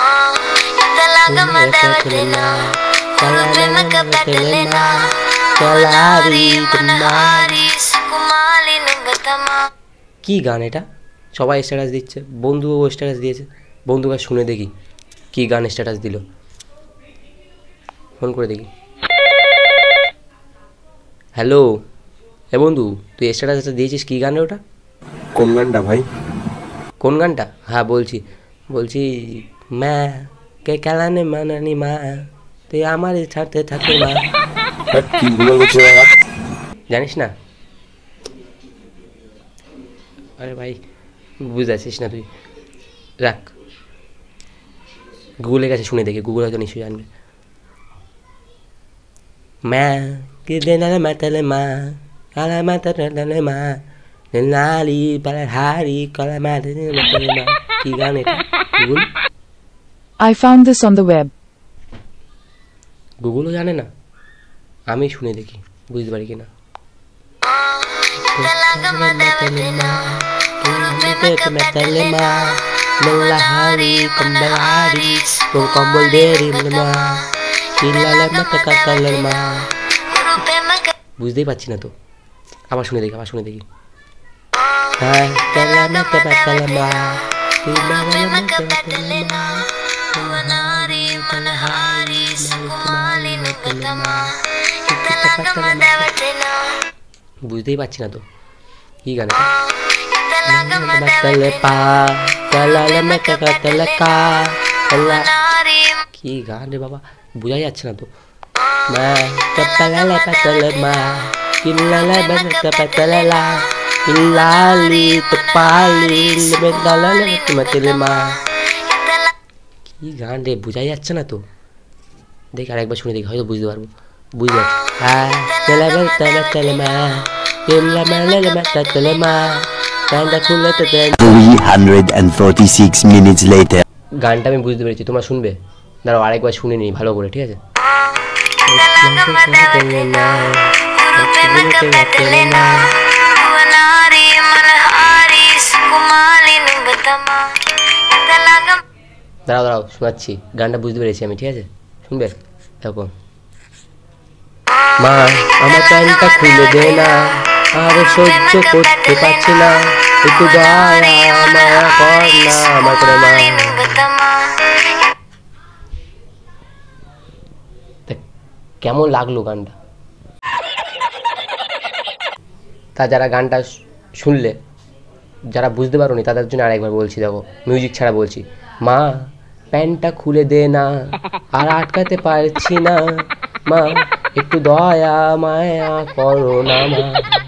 কি গান এটা? সবাই স্ট্যাটাস দিচ্ছে, বন্ধুও স্ট্যাটাস দিয়েছে। বন্ধুকে শুনে দেখি কি গান স্ট্যাটাস দিল, ফোন করে দেখি। হ্যালো, এ বন্ধু, তুই স্ট্যাটাস দিয়েছিস কি গানে ওটা? কোন গানটা ভাই? কোন গানটা? হ্যাঁ বলছি মা কে কালানে মানানি মা, তুই আমার ছাড়তে থাকতে মা। কি ভুল বলছিস? জানিস না? আরে ভাই বুঝতে পারছিস না তুই, রাখ, গুগলের কাছে শুনে দেখি, গুগল হয়তো নিশ্চয়ই জানবে। মা কে দেনালে মাতালে মা, কালা মাতালে মা, নালি পালার হাড়ি কলা মাতালে মা। কি গান এটা? Google? I found this on the web. গুগলও জানে না, আমি শুনে দেখি বুঝতে পারি কিনা। বুঝতেই পারছি না তো, আবার শুনে দেখি, বুঝতেই পারছি না তো কি গান। কি গান রে বাবা, বোঝা যাচ্ছে না তো। কি গান রে, বোঝা যাচ্ছে না তো। দেখি আরেকবার শুনে দেখি, হয়তো বুঝতে পারবো। বুঝতে পারছি। গানটা আমি বুঝতে পেরেছি, তোমরা শুনবে? দাঁড়াও আরেকবার শুনে নিই ভালো করে, ঠিক আছে? দাঁড়াও শোনাচ্ছি, গানটা বুঝতে পেরেছি আমি, ঠিক আছে? শুনবে? দেখো, মা আমার প্যান্টটা খুলে দে না, আর সহ্য করতে পারছি না, একটু দয়া মায়া কর না আমার করে মা। কেমন লাগলো গানটা? তা যারা গানটা শুনলে, যারা বুঝতে পারোনি তাদের জন্য আরেকবার বলছি, দেখো মিউজিক ছাড়া বলছি। মা প্যান্টটা খুলে দে না, আর আটকাতে পারছি না মা, একটু দয়া মায়া করো না মা।